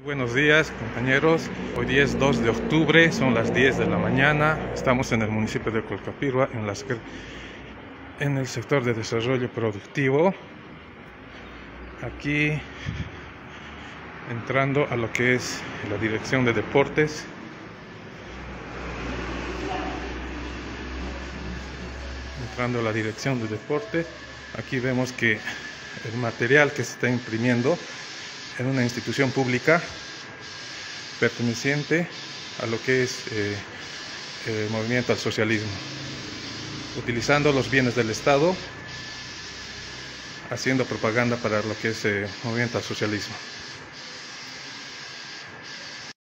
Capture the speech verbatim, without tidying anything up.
Buenos días, compañeros. Hoy día es dos de octubre, son las diez de la mañana. Estamos en el municipio de Colcapirwa, en, las, en el sector de desarrollo productivo. Aquí entrando a lo que es la dirección de deportes. Entrando a la dirección de deportes. Aquí vemos que el material que se está imprimiendo en una institución pública perteneciente a lo que es eh, el movimiento al socialismo, utilizando los bienes del Estado, haciendo propaganda para lo que es el movimiento al socialismo.